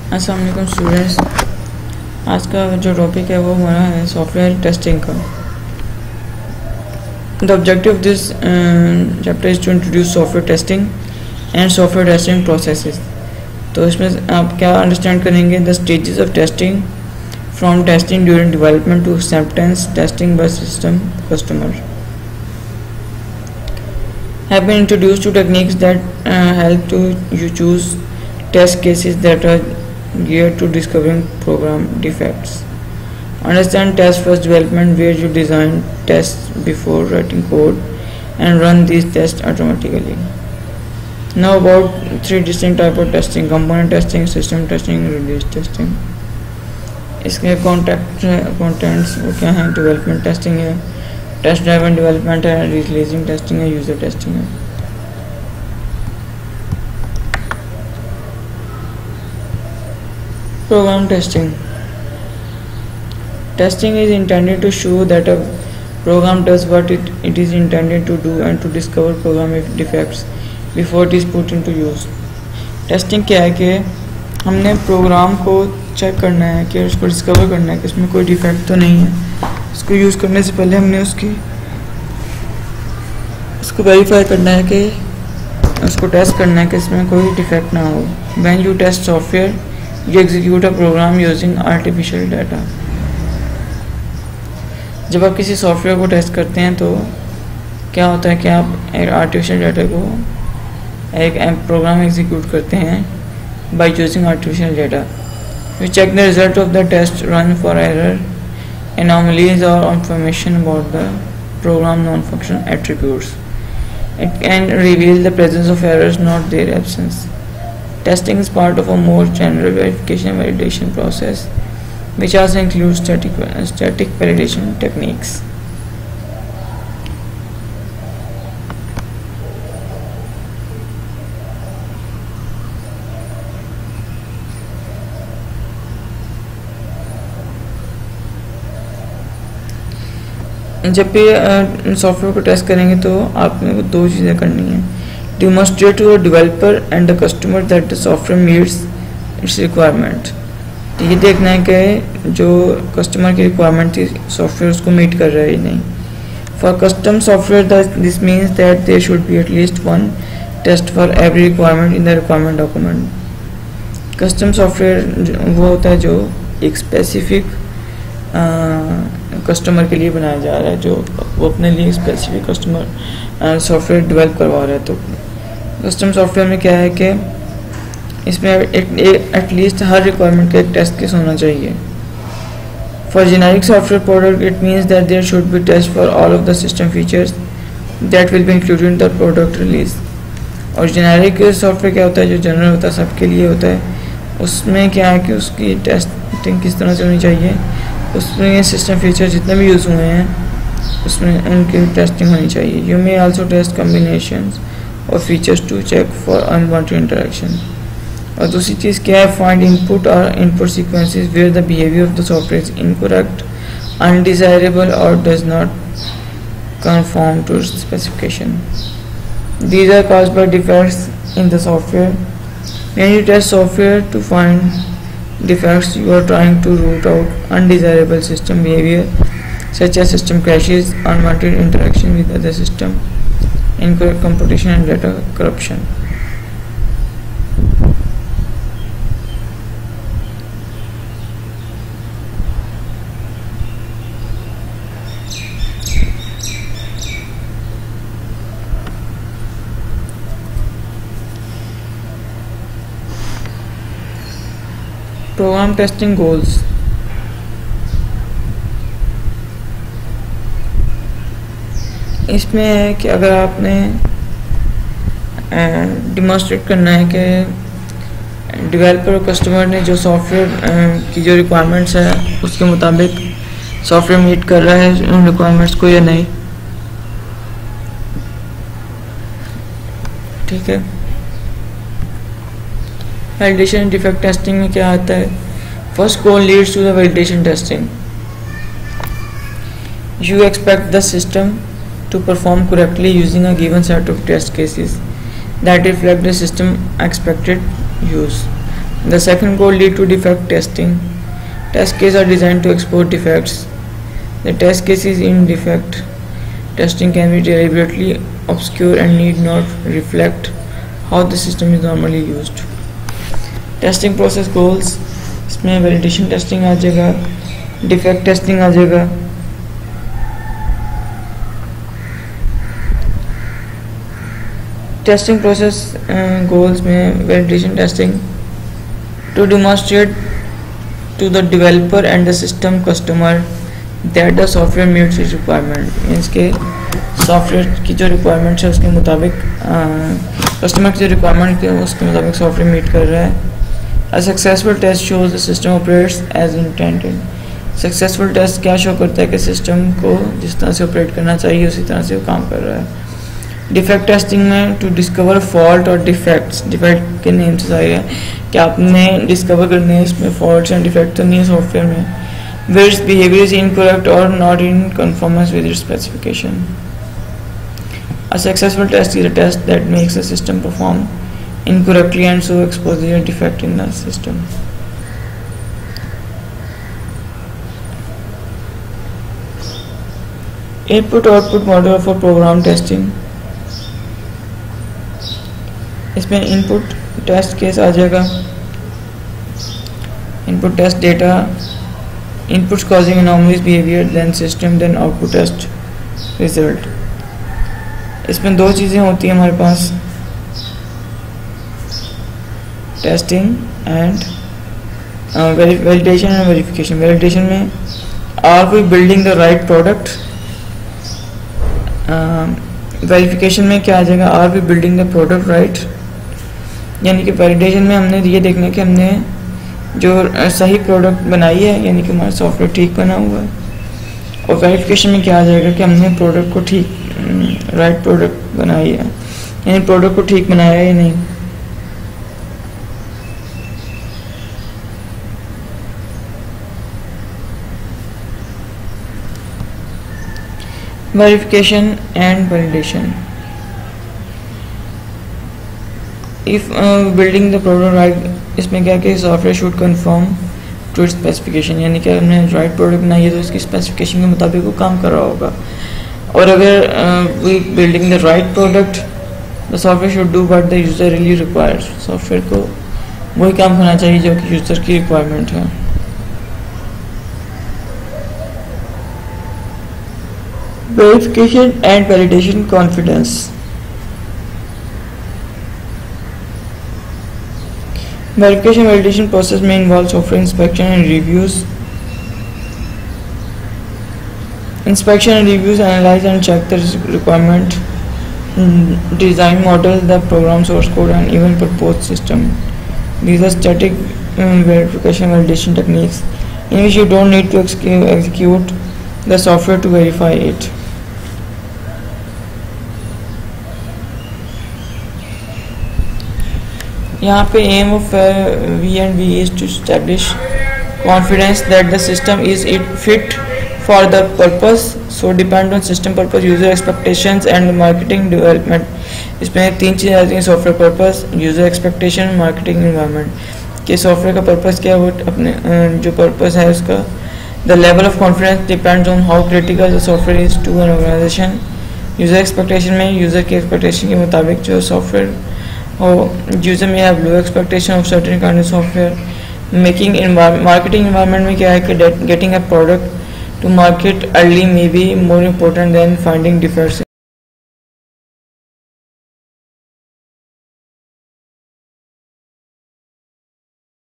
अस्सलाम वालेकुम स्टूडेंट्स। आज का जो टॉपिक है वो हमारा है सॉफ्टवेयर टेस्टिंग का। The objective of this chapter is to introduce software testing and software testing processes. तो इसमें आप क्या अंडरस्टैंड करेंगे, the stages of testing from testing during development to acceptance testing by system customer have been introduced to techniques that help to you choose test cases that are geared to discovering program defects. Understand test first development, where you design tests before writing code and run these tests automatically. Now about three distinct types of testing: component testing, system testing, release testing. इसके contents वो क्या हैं? Development testing है, test driven development है, releasing testing है, user testing है। Program testing is intended to show that a program does what it is intended to do and to discover program defects before it is put into use. Testing क्या है कि हमने programme को check करना है कि उसको डिस्कवर करना है कि उसमें कोई डिफेक्ट तो नहीं है। उसको यूज़ करने से पहले हमने उसको वेरीफाई करना है कि उसको टेस्ट करना है कि इसमें कोई डिफेक्ट ना हो। When you test software you execute a program using artificial data. जब आप किसी सॉफ्टवेयर को टेस्ट करते हैं तो क्या होता है कि आप एक आर्टिफिशियल डाटा को एक प्रोग्राम एग्जीक्यूट करते हैं by using artificial data. You check the result of the test run for error, anomalies or information about the program non-function attributes. It can reveal the presence of errors, not their absence. Testing is part of a more general verification and validation process, which also includes static validation techniques. जब भी software को test करेंगे तो आपने दो चीज़ें करनी है: demonstrate to the developer and the customer that the software meets its requirement. तो ये देखना है कि जो कस्टमर की रिक्वायरमेंट थी सॉफ्टवेयर उसको मीट कर रहा है या नहीं। For custom software this means that there should be at least one test for every requirement in the requirement document. Custom software वो होता है जो एक स्पेसिफिक कस्टमर के लिए बनाया जा रहा है, जो वो अपने लिए स्पेसिफिक कस्टमर सॉफ्टवेयर डेवलप करवा रहा है। तो कस्टम सॉफ्टवेयर में क्या है कि इसमें एटलीस्ट हर रिक्वायरमेंट का एक टेस्ट केस होना चाहिए। For generic software product it means that there should be test for all of the system features that will be included in the product release. और जेनेरिक सॉफ्टवेयर क्या होता है, जो general होता है, सबके लिए होता है। उसमें क्या है कि उसकी टेस्टिंग किस तरह से होनी चाहिए, उसमें सिस्टम फीचर जितने भी यूज़ हुए हैं उसमें उनकी टेस्टिंग होनी चाहिए। You may also test combinations of features to check for unwanted interaction. और दूसरी चीज़ क्या है, फाइंड इनपुट और input sequences where the behaviour of the software is incorrect, undesirable और does not conform to specification. These are caused by defects in the software. When you test software to find defects, you are trying to root out undesirable system behavior such as system crashes, unwanted interaction with other system, incorrect computation and data corruption. Program testing goals. इसमें है कि अगर आपने demonstrate करना है कि developer और customer ने जो सॉफ्टवेयर की जो रिक्वायरमेंट्स है उसके मुताबिक सॉफ्टवेयर मीट कर रहा है उन रिक्वायरमेंट्स को या नहीं, ठीक है। वैलिडेशन एंड डिफेक्ट टेस्टिंग में क्या आता है, first goal leads to the validation testing. You expect the system to perform correctly using a given set of test cases that reflect the system expected use. The second goal lead to defect testing. Test cases are designed to expose defects. The test cases in defect testing can be deliberately obscure and need not reflect how the system is normally used. Testing process goals, इसमें validation testing आ जाएगा, defect testing आ जाएगा, testing process goals में validation testing to demonstrate to the developer and the system customer that the software meets its requirement. Means के software की जो requirements है उसके मुताबिक कस्टमर की जो रिक्वायरमेंट है उसके मुताबिक सॉफ्टवेयर मीट कर रहा है. A successful test shows the system operates as intended. Successful test क्या शो करता है कि सिस्टम को जिस तरह से ऑपरेट करना चाहिए उसी तरह से वो काम कर रहा है. डिफेक्ट टेस्टिंग में टू डिस्कवर फॉल्ट और डिफेक्ट्स, डिफेक्ट के नेम से जाहिर है कि आपने डिस्कवर करने हैं इसमें फॉल्ट्स एंड डिफेक्ट तो नहीं है सॉफ्टवेयर में. Where its behaviour is incorrect और not in conformance with its specification. A successful test is a test that makes the system perform incorrectly and so exposes a defect in the system. Input-output model for program testing. इसमें input test case आ जाएगा, input test data, inputs causing anomalies behavior, then system, then output test result. इसमें दो चीज़ें होती हैं हमारे पास, testing and validation and verification. Validation में are we building the right product, verification में क्या आ जाएगा, are we building the product right. यानी कि वैलिडेशन में हमने ये देखना है कि हमने जो सही प्रोडक्ट बनाई है यानी कि हमारा सॉफ्टवेयर ठीक बना हुआ है. और वेरिफिकेशन में क्या आ जाएगा कि हमने प्रोडक्ट को ठीक राइट प्रोडक्ट बनाई है यानी प्रोडक्ट को ठीक बनाया है या नहीं. Verification and validation. If building the product right, इसमें क्या कि software should conform to its specification यानी कि हमने राइट प्रोडक्ट बनाई है तो उसकी स्पेसिफिकेशन के मुताबिक वो काम कर रहा होगा. और अगर we building the right product the software should do what the user really requires. Software को वही काम करना चाहिए जो कि यूज़र की रिक्वायरमेंट है. Verification and validation confidence. Verification validation process may involve software inspection and reviews. Inspection and reviews analyze and check the requirement, design model, the program source code, and even proposed system. These are static verification validation techniques in which you don't need to execute the software to verify it. यहाँ पे aim of V&V is to establish confidence that the system is fit for the purpose, so depend on system purpose, user expectations and marketing development. इसमें तीन चीज़ें आती हैं, software purpose, user expectation, marketing environment. कि software का purpose क्या है, वो अपने जो पर्पस है उसका. The level of confidence depends on how critical the software is to an organisation. User expectation में यूज़र की एक्सपेक्टेशन के मुताबिक जो सॉफ्टवेयर और यूजर में have low expectation of certain kind of software. Making marketing environment में क्या है कि getting a product to market early may be more important than finding defects